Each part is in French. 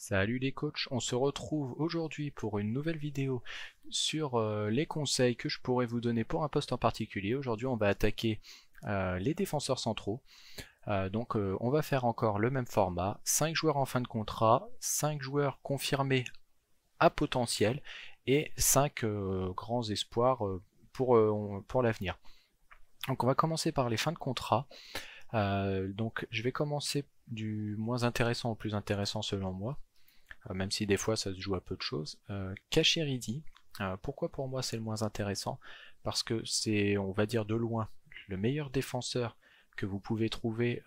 Salut les coachs, on se retrouve aujourd'hui pour une nouvelle vidéo sur les conseils que je pourrais vous donner pour un poste en particulier. Aujourd'hui on va attaquer les défenseurs centraux. On va faire encore le même format, 5 joueurs en fin de contrat, 5 joueurs confirmés à potentiel et 5 grands espoirs pour l'avenir. Donc on va commencer par les fins de contrat. Donc je vais commencer du moins intéressant au plus intéressant selon moi. Même si des fois ça se joue à peu de choses. Kachiridi, pourquoi pour moi c'est le moins intéressant? Parce que c'est, on va dire de loin, le meilleur défenseur que vous pouvez trouver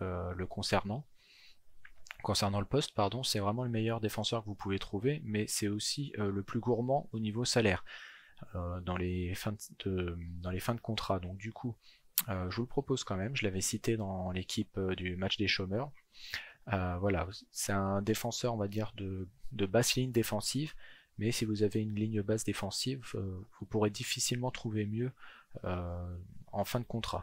concernant le poste, pardon, c'est vraiment le meilleur défenseur que vous pouvez trouver, mais c'est aussi le plus gourmand au niveau salaire dans les fins de contrat. Donc du coup, je vous le propose quand même, je l'avais cité dans l'équipe du match des chômeurs. Voilà, c'est un défenseur, on va dire, de basse ligne défensive, mais si vous avez une ligne basse défensive, vous pourrez difficilement trouver mieux en fin de contrat.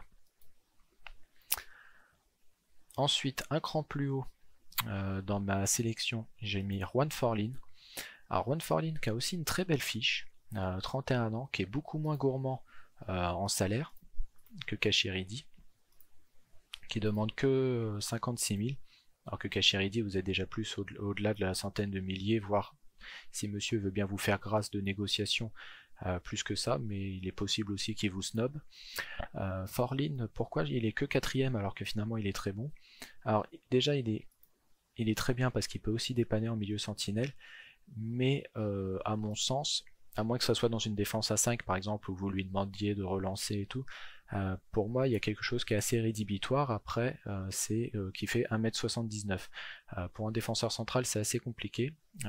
Ensuite, un cran plus haut dans ma sélection, j'ai mis Juan Forlín. Alors Juan Forlín qui a aussi une très belle fiche, 31 ans, qui est beaucoup moins gourmand en salaire que Kachiridi, qui demande que 56 000. Alors que Kachiridi, vous êtes déjà plus au-delà de la centaine de milliers, voire si monsieur veut bien vous faire grâce de négociation, plus que ça, mais il est possible aussi qu'il vous snob. Forlín, pourquoi il est que quatrième alors que finalement il est très bon? Alors déjà il est très bien parce qu'il peut aussi dépanner en milieu sentinelle, mais à mon sens, à moins que ça soit dans une défense à 5 par exemple, où vous lui demandiez de relancer et tout, pour moi il y a quelque chose qui est assez rédhibitoire après, c'est qu'il fait 1m79. Pour un défenseur central c'est assez compliqué.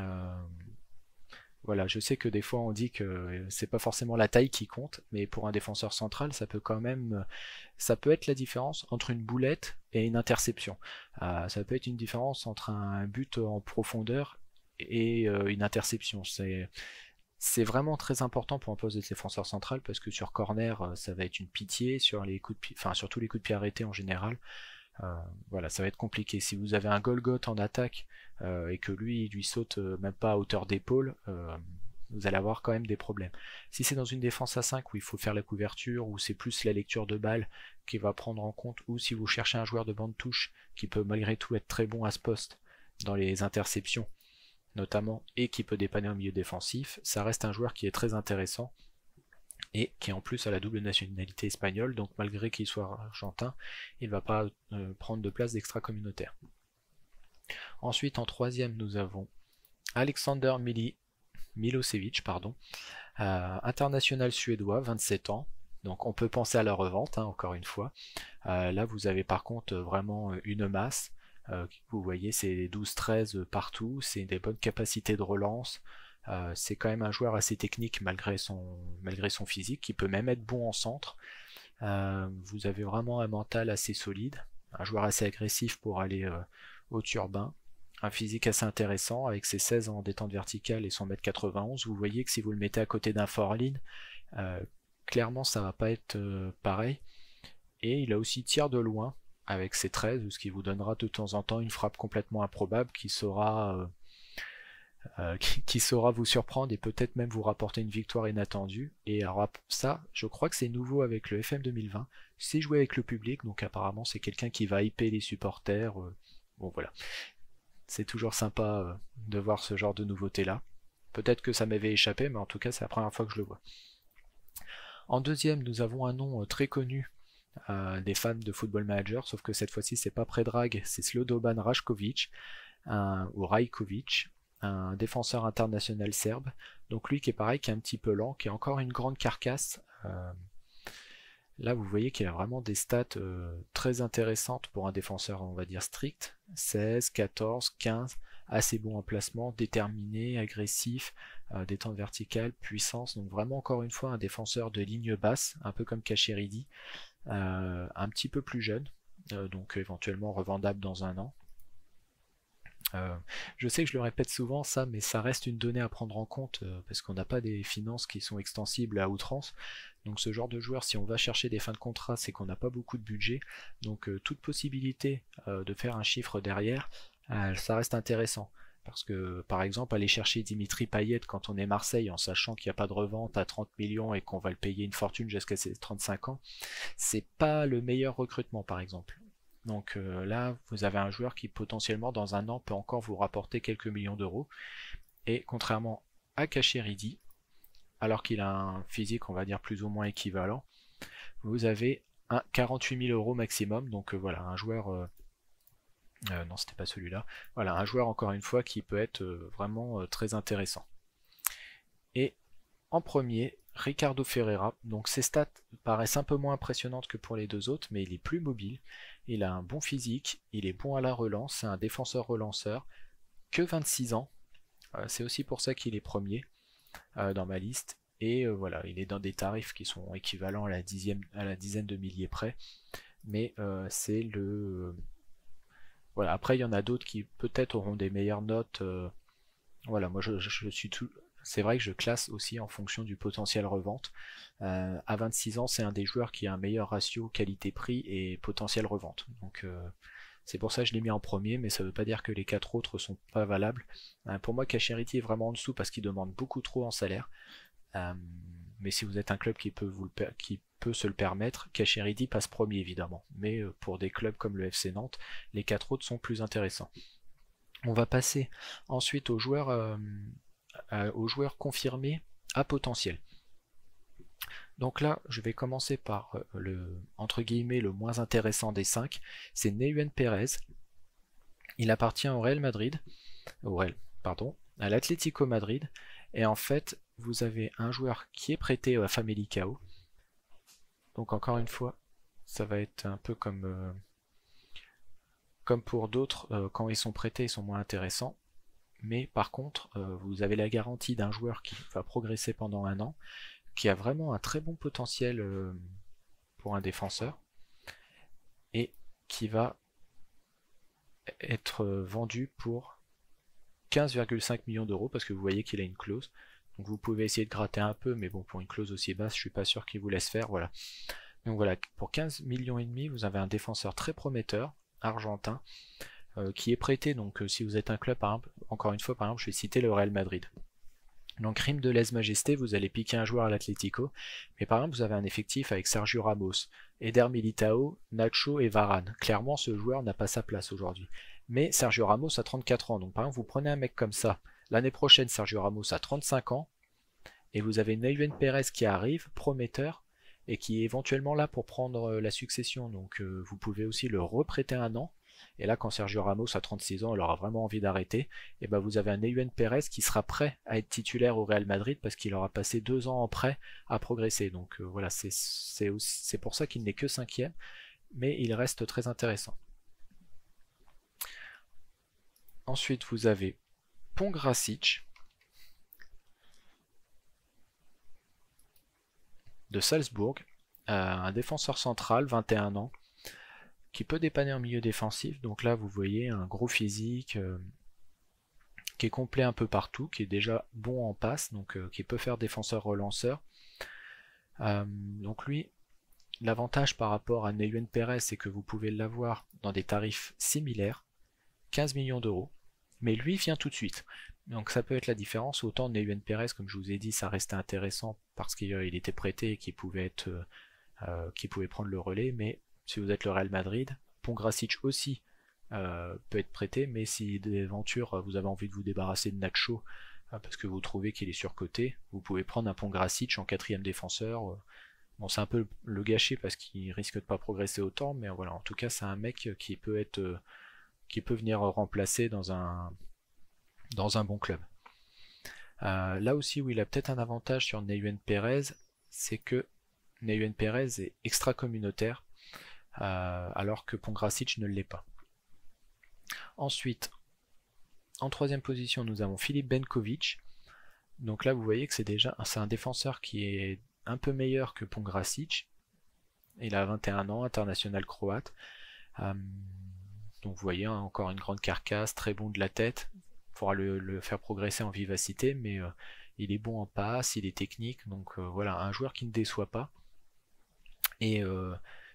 Voilà, je sais que des fois on dit que c'est pas forcément la taille qui compte, mais pour un défenseur central ça peut quand même, ça peut être la différence entre une boulette et une interception. Ça peut être une différence entre un but en profondeur et une interception. C'est vraiment très important pour un poste de défenseur central parce que sur corner, ça va être une pitié, sur les coups de pied, enfin sur tous les coups de pied arrêtés en général. Voilà, ça va être compliqué. Si vous avez un Golgoth en attaque et que lui, il lui saute même pas à hauteur d'épaule, vous allez avoir quand même des problèmes. Si c'est dans une défense à 5 où il faut faire la couverture, où c'est plus la lecture de balle qui va prendre en compte, ou si vous cherchez un joueur de bande touche qui peut malgré tout être très bon à ce poste dans les interceptions notamment, et qui peut dépanner au milieu défensif, ça reste un joueur qui est très intéressant et qui en plus a la double nationalité espagnole, donc malgré qu'il soit argentin, il ne va pas prendre de place d'extra-communautaire. Ensuite, en troisième, nous avons Alexander Milosevic, international suédois, 27 ans. Donc on peut penser à la revente, hein, encore une fois. Là, vous avez par contre vraiment une masse. Vous voyez, c'est 12-13 partout, c'est des bonnes capacités de relance. C'est quand même un joueur assez technique malgré son physique, qui peut même être bon en centre. Vous avez vraiment un mental assez solide, un joueur assez agressif pour aller au turbin, un physique assez intéressant avec ses 16 ans en détente verticale et son 1m91. Vous voyez que si vous le mettez à côté d'un Forlín, clairement ça va pas être pareil. Et il a aussi tir de loin avec ses 13, ce qui vous donnera de temps en temps une frappe complètement improbable qui saura vous surprendre et peut-être même vous rapporter une victoire inattendue. Et alors ça, je crois que c'est nouveau avec le FM 2020. C'est joué avec le public, donc apparemment c'est quelqu'un qui va hyper les supporters. Bon voilà, c'est toujours sympa de voir ce genre de nouveauté là. Peut-être que ça m'avait échappé, mais en tout cas c'est la première fois que je le vois. En deuxième, nous avons un nom très connu des fans de Football Manager, sauf que cette fois-ci c'est pas Predrag, c'est Slobodan Rajkovic, ou Rajkovic, un défenseur international serbe. Donc lui qui est pareil, qui est un petit peu lent, qui a encore une grande carcasse. Là vous voyez qu'il a vraiment des stats très intéressantes pour un défenseur on va dire strict. 16, 14, 15, assez bon en placement, déterminé, agressif, détente verticale, puissance. Donc vraiment encore une fois un défenseur de ligne basse, un peu comme Kachiridi. Un petit peu plus jeune, donc éventuellement revendable dans un an. Je sais que je le répète souvent ça, mais ça reste une donnée à prendre en compte parce qu'on n'a pas des finances qui sont extensibles à outrance. Donc ce genre de joueur, si on va chercher des fins de contrat, c'est qu'on n'a pas beaucoup de budget. Donc toute possibilité de faire un chiffre derrière, ça reste intéressant. Parce que, par exemple, aller chercher Dimitri Payet quand on est Marseille en sachant qu'il n'y a pas de revente à 30 millions et qu'on va le payer une fortune jusqu'à ses 35 ans, c'est pas le meilleur recrutement, par exemple. Donc là, vous avez un joueur qui potentiellement dans un an peut encore vous rapporter quelques millions d'euros. Et contrairement à Kacheridi, alors qu'il a un physique, on va dire, plus ou moins équivalent, vous avez un 48 000 euros maximum. Donc voilà, un joueur... non, c'était pas celui-là. Voilà, un joueur, encore une fois, qui peut être vraiment très intéressant. Et en premier, Ricardo Ferreira. Donc ses stats paraissent un peu moins impressionnantes que pour les deux autres, mais il est plus mobile. Il a un bon physique, il est bon à la relance, c'est un défenseur relanceur. Que 26 ans. C'est aussi pour ça qu'il est premier dans ma liste. Et voilà, il est dans des tarifs qui sont équivalents à la dizaine de milliers près. Mais c'est le... Voilà, après il y en a d'autres qui peut-être auront des meilleures notes. Voilà, moi je suis tout... C'est vrai que je classe aussi en fonction du potentiel revente. À 26 ans, c'est un des joueurs qui a un meilleur ratio qualité-prix et potentiel revente. Donc c'est pour ça que je l'ai mis en premier, mais ça ne veut pas dire que les quatre autres sont pas valables. Pour moi, Kacheriti est vraiment en dessous parce qu'il demande beaucoup trop en salaire. Mais si vous êtes un club qui peut, qui peut se le permettre, Kacheridi passe premier évidemment. Mais pour des clubs comme le FC Nantes, les quatre autres sont plus intéressants. On va passer ensuite aux joueurs confirmés à potentiel. Donc là, je vais commencer par le entre guillemets le moins intéressant des 5, c'est Nehuén Pérez. Il appartient au Real Madrid, à l'Atlético Madrid, et en fait, vous avez un joueur qui est prêté à Famalicão. Donc encore une fois, ça va être un peu comme pour d'autres, quand ils sont prêtés, ils sont moins intéressants. Mais par contre, vous avez la garantie d'un joueur qui va progresser pendant un an, qui a vraiment un très bon potentiel pour un défenseur, et qui va être vendu pour 15,5 millions d'euros, parce que vous voyez qu'il a une clause. Donc vous pouvez essayer de gratter un peu, mais bon, pour une clause aussi basse, je suis pas sûr qu'il vous laisse faire. Voilà. Donc voilà, pour 15 millions et demi, vous avez un défenseur très prometteur, argentin, qui est prêté. Donc si vous êtes un club, par exemple, encore une fois, par exemple, je vais citer le Real Madrid. Donc crime de lèse-majesté, vous allez piquer un joueur à l'Atlético, mais par exemple, vous avez un effectif avec Sergio Ramos, Eder Militao, Nacho et Varane. Clairement, ce joueur n'a pas sa place aujourd'hui. Mais Sergio Ramos a 34 ans, donc par exemple, vous prenez un mec comme ça. L'année prochaine, Sergio Ramos a 35 ans, et vous avez Nehuén Pérez qui arrive, prometteur, et qui est éventuellement là pour prendre la succession. Donc vous pouvez aussi le reprêter un an. Et là, quand Sergio Ramos a 36 ans, il aura vraiment envie d'arrêter, et ben vous avez un Nehuén Pérez qui sera prêt à être titulaire au Real Madrid parce qu'il aura passé 2 ans en prêt à progresser. Donc voilà, c'est pour ça qu'il n'est que 5e, mais il reste très intéressant. Ensuite, vous avez Pongracic de Salzbourg, un défenseur central, 21 ans, qui peut dépanner en milieu défensif. Donc là, vous voyez un gros physique, qui est complet un peu partout, qui est déjà bon en passe, donc qui peut faire défenseur-relanceur. Donc lui, l'avantage par rapport à Nehuén Pérez, c'est que vous pouvez l'avoir dans des tarifs similaires, 15 millions d'euros, mais lui vient tout de suite. Donc ça peut être la différence. Autant Nehuén Pérez, comme je vous ai dit, ça restait intéressant parce qu'il était prêté et qu'il pouvait prendre le relais, mais si vous êtes le Real Madrid, Pongracic aussi peut être prêté, mais si d'aventure vous avez envie de vous débarrasser de Nacho parce que vous trouvez qu'il est surcoté, vous pouvez prendre un Pongracic en 4e défenseur. Bon, c'est un peu le gâcher parce qu'il risque de pas progresser autant, mais voilà, en tout cas c'est un mec qui peut venir remplacer dans un bon club. Là aussi où il a peut-être un avantage sur Nehuén Pérez, c'est que Nehuén Pérez est extra-communautaire, alors que Pongracic ne l'est pas. Ensuite, en 3e position, nous avons Filip Benkovic. Donc là, vous voyez que c'est un défenseur qui est un peu meilleur que Pongracic. Il a 21 ans, international croate. Donc vous voyez, hein, encore une grande carcasse, très bon de la tête. Il faudra le faire progresser en vivacité, mais il est bon en passe, il est technique. Donc voilà, un joueur qui ne déçoit pas. Et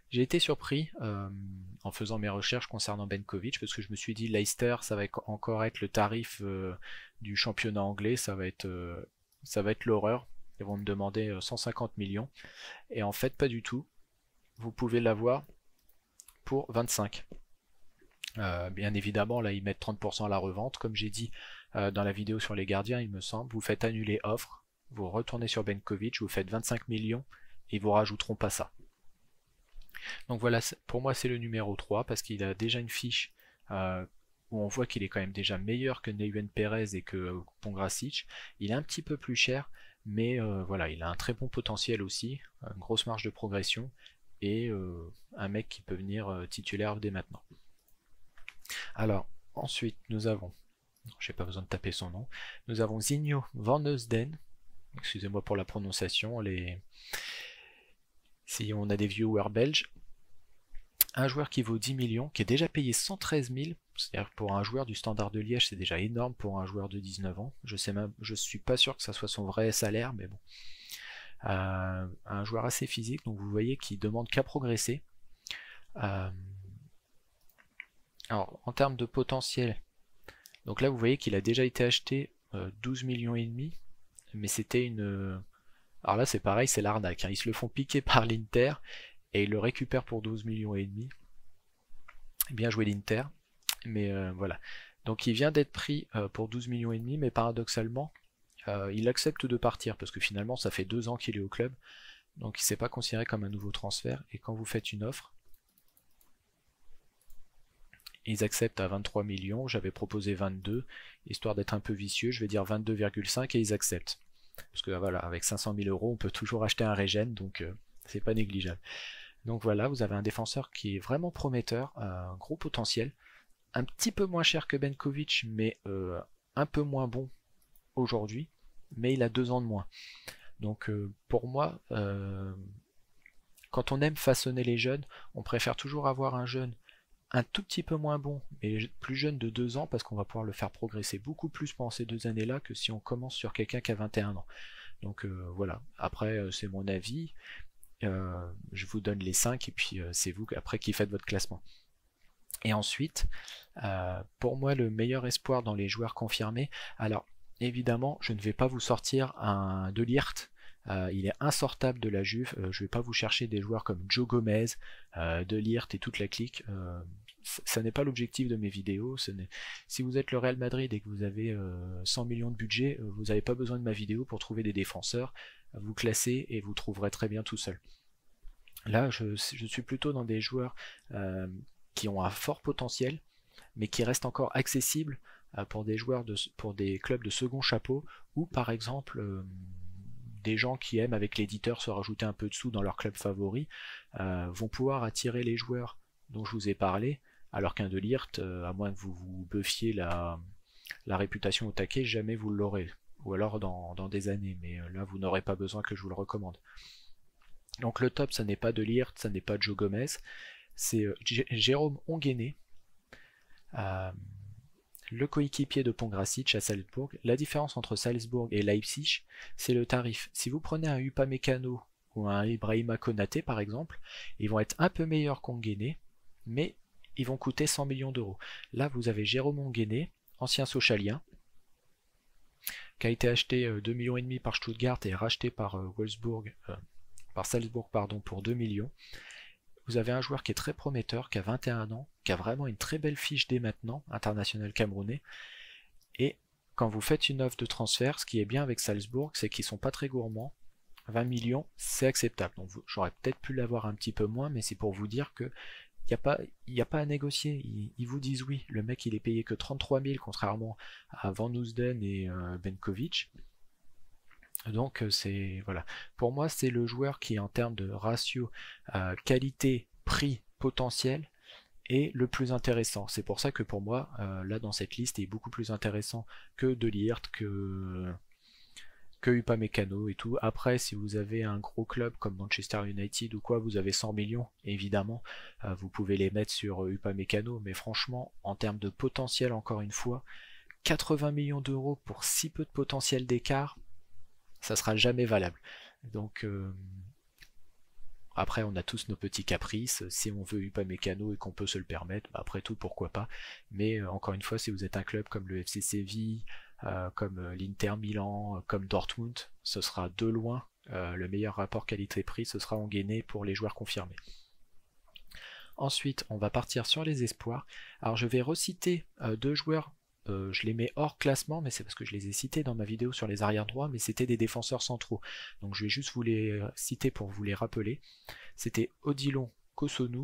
J'ai été surpris en faisant mes recherches concernant Benkovic, parce que je me suis dit Leicester, ça va encore être le tarif du championnat anglais, ça va être l'horreur. Ils vont me demander 150 millions. Et en fait, pas du tout. Vous pouvez l'avoir pour 25. Bien évidemment, là, ils mettent 30% à la revente. Comme j'ai dit dans la vidéo sur les gardiens, il me semble, vous faites annuler offre, vous retournez sur Benkovic, vous faites 25 millions, et ils vous rajouteront pas ça. Donc voilà, pour moi c'est le numéro 3 parce qu'il a déjà une fiche où on voit qu'il est quand même déjà meilleur que Neuen Perez et que Pongracic. Il est un petit peu plus cher, mais voilà, il a un très bon potentiel aussi, une grosse marge de progression et un mec qui peut venir titulaire dès maintenant. Alors, ensuite nous avons, j'ai pas besoin de taper son nom, nous avons Zinho van Heusden, excusez-moi pour la prononciation, si on a des viewers belges, un joueur qui vaut 10 millions, qui est déjà payé 113 000, c'est-à-dire pour un joueur du Standard de Liège, c'est déjà énorme pour un joueur de 19 ans. Je suis pas sûr que ça soit son vrai salaire, mais bon. Un joueur assez physique, donc vous voyez qu'il demande qu'à progresser. Alors, en termes de potentiel, donc là vous voyez qu'il a déjà été acheté 12 millions et demi, mais c'était une... Alors là c'est pareil, c'est l'arnaque, hein. Ils se le font piquer par l'Inter, et il le récupère pour 12 millions et demi. Bien joué l'Inter, mais voilà. Donc il vient d'être pris pour 12 millions et demi, mais paradoxalement, il accepte de partir, parce que finalement ça fait 2 ans qu'il est au club, donc il ne s'est pas considéré comme un nouveau transfert, et quand vous faites une offre, ils acceptent à 23 millions, j'avais proposé 22, histoire d'être un peu vicieux, je vais dire 22,5 et ils acceptent. Parce que voilà, avec 500 000 euros, on peut toujours acheter un régène, donc c'est pas négligeable. Donc voilà, vous avez un défenseur qui est vraiment prometteur, un gros potentiel, un petit peu moins cher que Benkovic, mais un peu moins bon aujourd'hui, mais il a 2 ans de moins. Donc pour moi, quand on aime façonner les jeunes, on préfère toujours avoir un jeune un tout petit peu moins bon, mais plus jeune de 2 ans, parce qu'on va pouvoir le faire progresser beaucoup plus pendant ces 2 années-là que si on commence sur quelqu'un qui a 21 ans. Donc voilà, après c'est mon avis. Je vous donne les 5 et puis c'est vous après qui faites votre classement. Et ensuite, pour moi le meilleur espoir dans les joueurs confirmés, alors évidemment je ne vais pas vous sortir un De Ligt, il est insortable de la Juve, je ne vais pas vous chercher des joueurs comme Joe Gomez, De Ligt et toute la clique, ça n'est pas l'objectif de mes vidéos. Si vous êtes le Real Madrid et que vous avez 100 millions de budget, vous n'avez pas besoin de ma vidéo pour trouver des défenseurs, vous classez et vous trouverez très bien tout seul. Là, je suis plutôt dans des joueurs qui ont un fort potentiel, mais qui restent encore accessibles pour des joueurs pour des clubs de second chapeau, ou par exemple des gens qui aiment avec l'éditeur se rajouter un peu de sous dans leur club favori, vont pouvoir attirer les joueurs dont je vous ai parlé, alors qu'un De Ligt, à moins que vous vous buffiez la réputation au taquet, jamais vous l'aurez, ou alors dans des années, mais là vous n'aurez pas besoin que je vous le recommande. Donc le top, ça n'est pas De Ligt, ça n'est pas Joe Gomez, c'est Jérôme Onguené, le coéquipier de Pongracic à Salzbourg. La différence entre Salzbourg et Leipzig, c'est le tarif. Si vous prenez un Upamecano ou un Ibrahima Konaté par exemple, ils vont être un peu meilleurs qu'Onguené, mais ils vont coûter 100 millions d'euros. Là, vous avez Jérôme Onguené, ancien Sochalien, qui a été acheté 2,5 millions par Stuttgart et racheté par Salzbourg pour 2 millions. Vous avez un joueur qui est très prometteur, qui a 21 ans, qui a vraiment une très belle fiche dès maintenant, international camerounais. Et quand vous faites une offre de transfert, ce qui est bien avec Salzbourg, c'est qu'ils sont pas très gourmands. 20 millions, c'est acceptable. Donc j'aurais peut-être pu l'avoir un petit peu moins, mais c'est pour vous dire que il n'y a pas à négocier. Ils vous disent oui. Le mec, il est payé que 33 000, contrairement à Van Heusden et Benkovic. Donc c'est voilà. Pour moi, c'est le joueur qui, en termes de ratio qualité, prix, potentiel, est le plus intéressant. C'est pour ça que pour moi, là dans cette liste, il est beaucoup plus intéressant que De Ligt, que Upamecano et tout. Après, si vous avez un gros club comme Manchester United ou quoi, vous avez 100 millions, évidemment, vous pouvez les mettre sur Upamecano, mais franchement, en termes de potentiel, encore une fois, 80 millions d'euros pour si peu de potentiel d'écart, ça sera jamais valable. Donc Après, on a tous nos petits caprices. Si on veut Upamecano et qu'on peut se le permettre, bah, après tout, pourquoi pas. Mais encore une fois, si vous êtes un club comme le FC Séville, comme l'Inter Milan, comme Dortmund, ce sera de loin le meilleur rapport qualité-prix, ce sera engainé pour les joueurs confirmés. Ensuite, on va partir sur les espoirs. Alors, je vais reciter deux joueurs. Je les mets hors classement, mais c'est parce que je les ai cités dans ma vidéo sur les arrières droits, mais c'était des défenseurs centraux. Donc je vais juste vous les citer pour vous les rappeler. C'était Odilon Kosunu,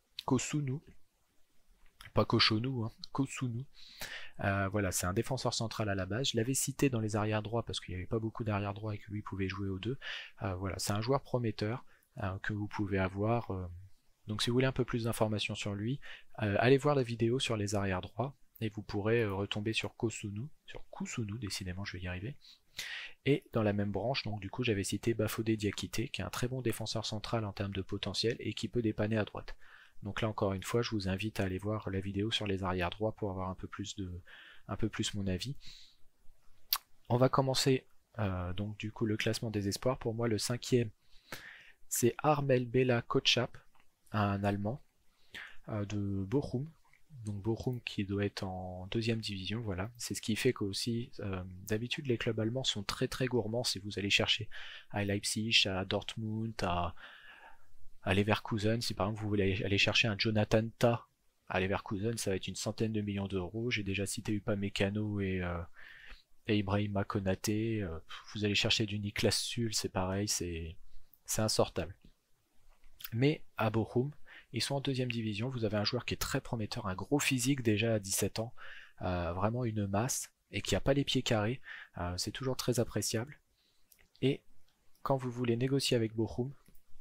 pas Koshonu, hein, Kosunu. Voilà, c'est un défenseur central à la base. Je l'avais cité dans les arrières droits parce qu'il n'y avait pas beaucoup d'arrière droits et que lui pouvait jouer aux deux. Voilà, c'est un joueur prometteur que vous pouvez avoir. Donc si vous voulez un peu plus d'informations sur lui, allez voir la vidéo sur les arrières droits. Et vous pourrez retomber sur Kusunu, décidément je vais y arriver. Et dans la même branche, donc du coup j'avais cité Bafodé Diakité, qui est un très bon défenseur central en termes de potentiel et qui peut dépanner à droite. Donc là encore une fois, je vous invite à aller voir la vidéo sur les arrières droits pour avoir un peu plus mon avis. On va commencer donc du coup le classement des espoirs. Pour moi le 5e c'est Armel Bela Kotschap, un Allemand de Bochum. Donc Bochum qui doit être en 2e division, voilà. C'est ce qui fait qu'aussi, d'habitude les clubs allemands sont très très gourmands si vous allez chercher à Leipzig, à Dortmund, à Leverkusen. Si par exemple vous voulez aller chercher un Jonathan Tah à Leverkusen, ça va être une centaine de millions d'euros. J'ai déjà cité Upamecano et Ibrahima Konaté. Vous allez chercher du Niklas Süle, c'est pareil, c'est insortable. Mais à Bochum, ils sont en 2e division, vous avez un joueur qui est très prometteur, un gros physique déjà à 17 ans, vraiment une masse, et qui n'a pas les pieds carrés, c'est toujours très appréciable. Et quand vous voulez négocier avec Bochum,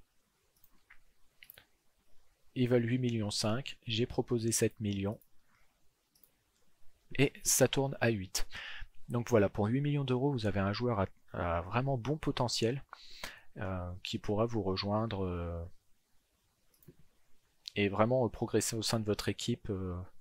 ils veulent 8,5 millions, j'ai proposé 7 millions, et ça tourne à 8. Donc voilà, pour 8 millions d'euros, vous avez un joueur à vraiment bon potentiel, qui pourra vous rejoindre et vraiment progresser au sein de votre équipe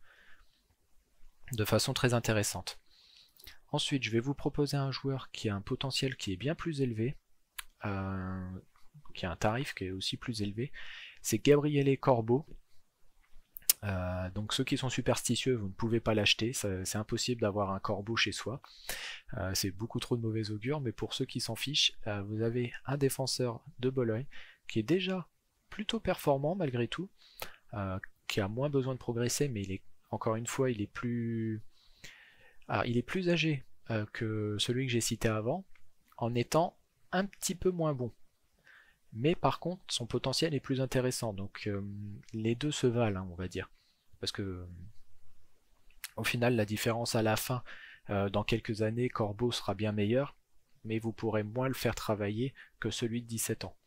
de façon très intéressante. Ensuite, je vais vous proposer un joueur qui a un potentiel qui est bien plus élevé, qui a un tarif qui est aussi plus élevé. C'est Gabriele Corbo. Donc ceux qui sont superstitieux, vous ne pouvez pas l'acheter, c'est impossible d'avoir un corbeau chez soi. C'est beaucoup trop de mauvais augure, mais pour ceux qui s'en fichent, vous avez un défenseur de Bologne qui est déjà plutôt performant malgré tout, qui a moins besoin de progresser, mais encore une fois, il est plus âgé que celui que j'ai cité avant, en étant un petit peu moins bon. Mais par contre, son potentiel est plus intéressant, donc les deux se valent, hein, on va dire. Parce que au final, la différence à la fin, dans quelques années, Corbeau sera bien meilleur, mais vous pourrez moins le faire travailler que celui de 17 ans.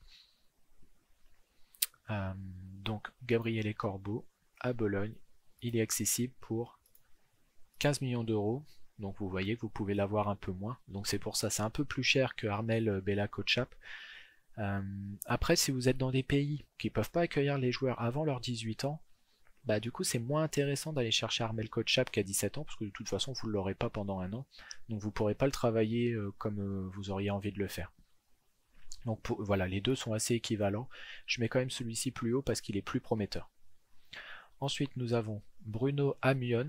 Donc Gabriele Corbo à Bologne, il est accessible pour 15 millions d'euros, donc vous voyez que vous pouvez l'avoir un peu moins, donc c'est pour ça, c'est un peu plus cher que Armel Bela Kotschap. Après, si vous êtes dans des pays qui ne peuvent pas accueillir les joueurs avant leurs 18 ans, bah du coup c'est moins intéressant d'aller chercher Armel Kotschap qu'à 17 ans, parce que de toute façon vous ne l'aurez pas pendant un an, donc vous ne pourrez pas le travailler comme vous auriez envie de le faire. Donc voilà, les deux sont assez équivalents. Je mets quand même celui-ci plus haut parce qu'il est plus prometteur. Ensuite, nous avons Bruno Amion,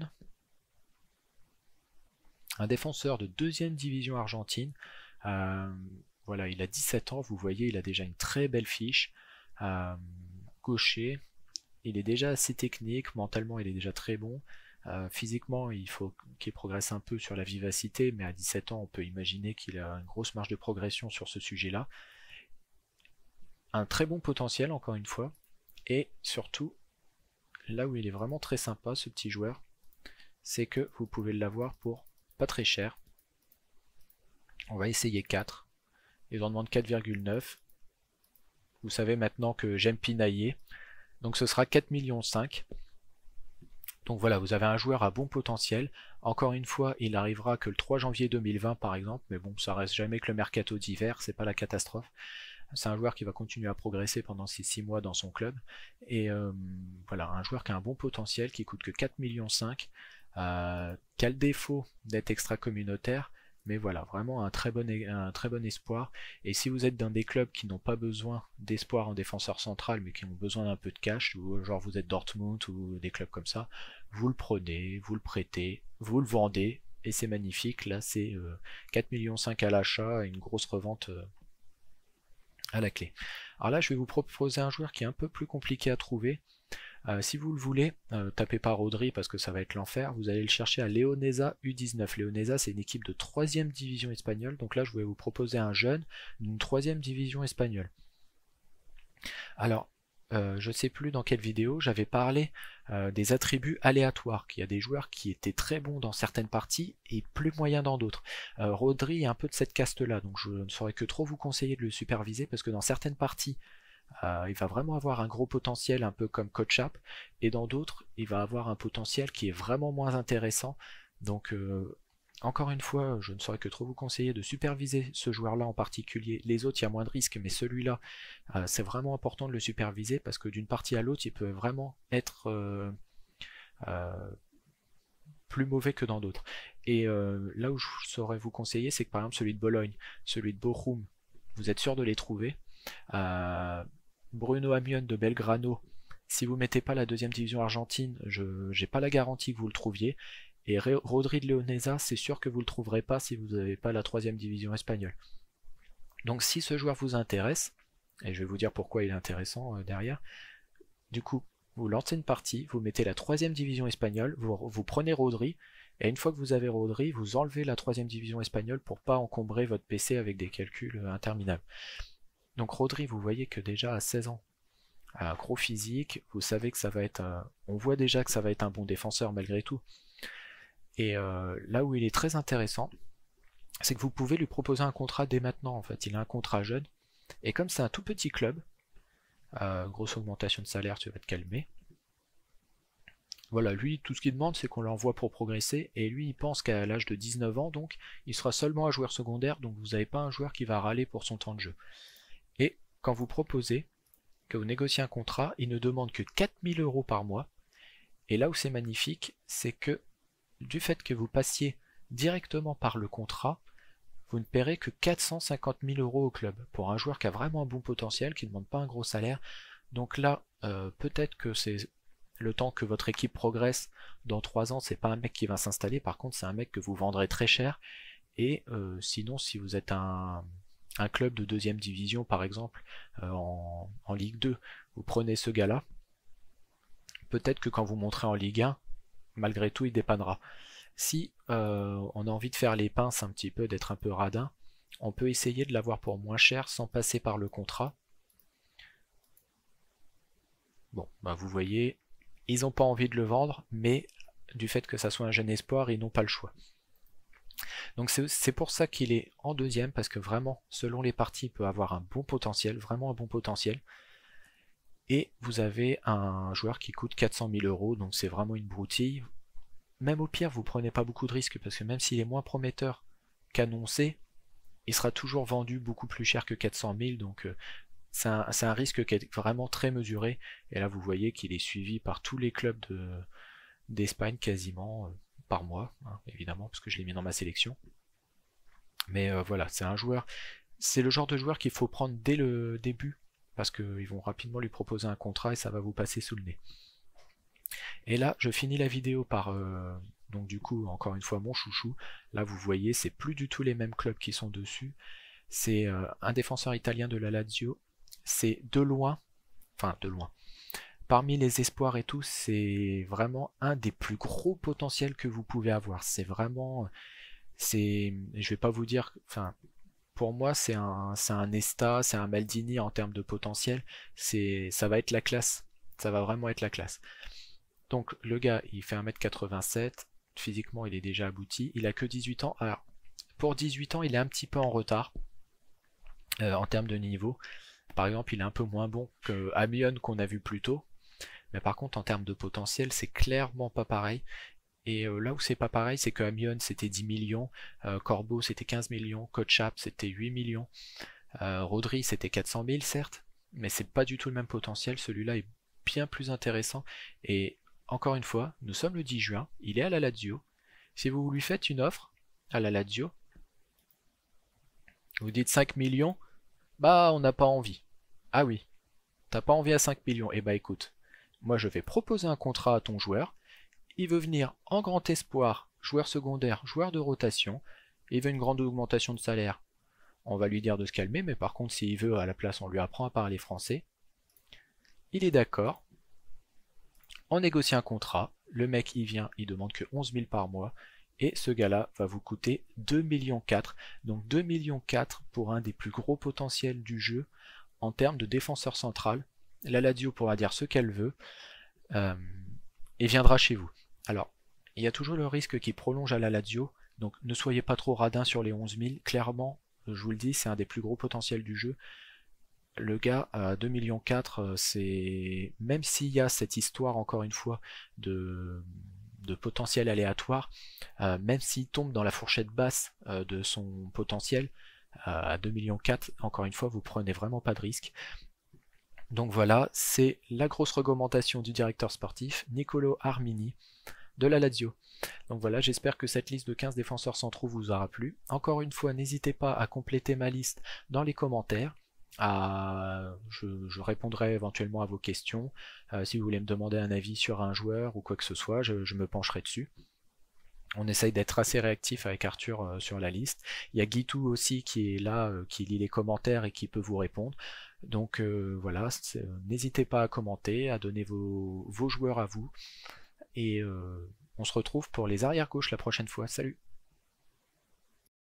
un défenseur de 2e division argentine. Voilà, il a 17 ans, vous voyez, il a déjà une très belle fiche. Gaucher, il est déjà assez technique, mentalement il est déjà très bon. Physiquement, il faut qu'il progresse un peu sur la vivacité, mais à 17 ans, on peut imaginer qu'il a une grosse marge de progression sur ce sujet-là. Un très bon potentiel, encore une fois, et surtout, là où il est vraiment très sympa, ce petit joueur, c'est que vous pouvez l'avoir pour pas très cher. On va essayer 4. Ils en demandent 4,9. Vous savez maintenant que j'aime pinailler, donc ce sera 4,5 millions. Donc voilà, vous avez un joueur à bon potentiel. Encore une fois, il arrivera que le 3 janvier 2020 par exemple, mais bon, ça reste jamais que le mercato d'hiver, c'est pas la catastrophe. C'est un joueur qui va continuer à progresser pendant ces 6 mois dans son club. Et voilà, un joueur qui a un bon potentiel, qui coûte que 4,5 millions, qui a le défaut d'être extra-communautaire, Mais voilà, vraiment un très bon espoir. Et si vous êtes dans des clubs qui n'ont pas besoin d'espoir en défenseur central, mais qui ont besoin d'un peu de cash, ou genre vous êtes Dortmund ou des clubs comme ça, vous le prenez, vous le prêtez, vous le vendez, et c'est magnifique. Là, c'est 4,5 millions à l'achat et une grosse revente à la clé. Alors là, je vais vous proposer un joueur qui est un peu plus compliqué à trouver. Si vous le voulez, tapez pas Rodri parce que ça va être l'enfer, vous allez le chercher à Leonesa U19. Leonesa, c'est une équipe de 3ème division espagnole, donc là je vais vous proposer un jeune d'une 3ème division espagnole. Alors, je ne sais plus dans quelle vidéo, j'avais parlé des attributs aléatoires, qu'il y a des joueurs qui étaient très bons dans certaines parties et plus moyens dans d'autres. Rodri est un peu de cette caste-là, donc je ne saurais que trop vous conseiller de le superviser parce que dans certaines parties, il va vraiment avoir un gros potentiel, un peu comme Kotchap, et dans d'autres, il va avoir un potentiel qui est vraiment moins intéressant. Donc, encore une fois, je ne saurais que trop vous conseiller de superviser ce joueur-là en particulier. Les autres, il y a moins de risques, mais celui-là, c'est vraiment important de le superviser parce que d'une partie à l'autre, il peut vraiment être plus mauvais que dans d'autres. Et là où je saurais vous conseiller, c'est que par exemple celui de Bologne, celui de Bochum, vous êtes sûr de les trouver. Bruno Amion de Belgrano, si vous mettez pas la 2ème division argentine, je n'ai pas la garantie que vous le trouviez. Et Rodri de Leonesa, c'est sûr que vous le trouverez pas si vous n'avez pas la 3ème division espagnole. Donc si ce joueur vous intéresse, et je vais vous dire pourquoi il est intéressant derrière, du coup, vous lancez une partie, vous mettez la 3ème division espagnole, vous prenez Rodri, et une fois que vous avez Rodri, vous enlevez la 3ème division espagnole pour pas encombrer votre PC avec des calculs interminables. Donc Rodri, vous voyez que déjà à 16 ans, un gros physique, vous savez que ça va être on voit déjà que ça va être un bon défenseur malgré tout. Et là où il est très intéressant, c'est que vous pouvez lui proposer un contrat dès maintenant en fait. Il a un contrat jeune, et comme c'est un tout petit club, grosse augmentation de salaire, tu vas te calmer. Voilà, lui, tout ce qu'il demande, c'est qu'on l'envoie pour progresser, et lui, il pense qu'à l'âge de 19 ans, donc, il sera seulement un joueur secondaire, donc vous n'avez pas un joueur qui va râler pour son temps de jeu. Et quand vous proposez que vous négociez un contrat, il ne demande que 4000 € par mois. Et là où c'est magnifique, c'est que du fait que vous passiez directement par le contrat, vous ne paierez que 450 000 € au club pour un joueur qui a vraiment un bon potentiel, qui ne demande pas un gros salaire. Donc là, peut-être que c'est le temps que votre équipe progresse. Dans 3 ans, c'est pas un mec qui va s'installer, par contre c'est un mec que vous vendrez très cher. Et sinon, si vous êtes un club de 2ème division par exemple en Ligue 2, vous prenez ce gars-là, peut-être que quand vous montrez en Ligue 1, malgré tout il dépannera. Si on a envie de faire les pinces un petit peu, d'être un peu radin, on peut essayer de l'avoir pour moins cher sans passer par le contrat. Bon, bah vous voyez, ils n'ont pas envie de le vendre, mais du fait que ça soit un jeune espoir, ils n'ont pas le choix. Donc c'est pour ça qu'il est en 2ème, parce que vraiment, selon les parties, il peut avoir un bon potentiel, vraiment un bon potentiel. Et vous avez un joueur qui coûte 400 000 €, donc c'est vraiment une broutille. Même au pire, vous prenez pas beaucoup de risques, parce que même s'il est moins prometteur qu'annoncé, il sera toujours vendu beaucoup plus cher que 400 000, donc c'est un risque qui est vraiment très mesuré. Et là, vous voyez qu'il est suivi par tous les clubs d'Espagne quasiment par mois, hein, évidemment, parce que je l'ai mis dans ma sélection. Mais voilà, c'est le genre de joueur qu'il faut prendre dès le début, parce qu'ils vont rapidement lui proposer un contrat et ça va vous passer sous le nez. Et là, je finis la vidéo par, donc du coup, encore une fois, mon chouchou. Là, vous voyez, c'est plus du tout les mêmes clubs qui sont dessus. C'est un défenseur italien de la Lazio. C'est de loin, parmi les espoirs et tout, c'est vraiment un des plus gros potentiels que vous pouvez avoir. C'est vraiment, je vais pas vous dire, pour moi, c'est un Nesta, c'est un Maldini en termes de potentiel. Ça va être la classe. Ça va vraiment être la classe. Donc le gars, il fait 1m87, physiquement il est déjà abouti, il a que 18 ans. Alors, pour 18 ans, il est un petit peu en retard en termes de niveau. Par exemple, il est un peu moins bon que Amion qu'on a vu plus tôt. Mais par contre, en termes de potentiel, c'est clairement pas pareil. Et là où c'est pas pareil, c'est que Amion c'était 10 millions, Corbeau c'était 15 millions, Kotchap c'était 8 millions, Rodri c'était 400 000 certes, mais c'est pas du tout le même potentiel, celui-là est bien plus intéressant. Et encore une fois, nous sommes le 10 juin, il est à la Lazio. Si vous lui faites une offre à la Lazio, Vous dites 5 millions, bah on n'a pas envie. Ah oui, t'as pas envie à 5 millions. Eh bah écoute, moi je vais proposer un contrat à ton joueur, il veut venir en grand espoir, joueur secondaire, joueur de rotation, il veut une grande augmentation de salaire. On va lui dire de se calmer, mais par contre s'il veut à la place on lui apprend à parler français. Il est d'accord, on négocie un contrat, le mec il vient, il demande que 11 000 par mois, et ce gars-là va vous coûter 2,4 millions. Donc 2,4 millions pour un des plus gros potentiels du jeu en termes de défenseur central. La Lazio pourra dire ce qu'elle veut euh, et viendra chez vous. Alors, il y a toujours le risque qu'il prolonge à la Lazio, donc ne soyez pas trop radin sur les 11 000. Clairement, je vous le dis, c'est un des plus gros potentiels du jeu. Le gars à 2,4 millions, c'est même s'il y a cette histoire encore une fois de potentiel aléatoire, même s'il tombe dans la fourchette basse de son potentiel, à 2,4 millions, encore une fois, vous prenez vraiment pas de risque. Donc voilà, c'est la grosse recommandation du directeur sportif Niccolò Armini de la Lazio. Donc voilà, j'espère que cette liste de 15 défenseurs centraux vous aura plu. Encore une fois, n'hésitez pas à compléter ma liste dans les commentaires. Je répondrai éventuellement à vos questions. Si vous voulez me demander un avis sur un joueur ou quoi que ce soit, je me pencherai dessus. On essaye d'être assez réactif avec Arthur sur la liste. Il y a Guitou aussi qui est là, qui lit les commentaires et qui peut vous répondre. Donc voilà, n'hésitez pas à commenter, à donner vos joueurs à vous. Et on se retrouve pour les arrières gauche la prochaine fois. Salut!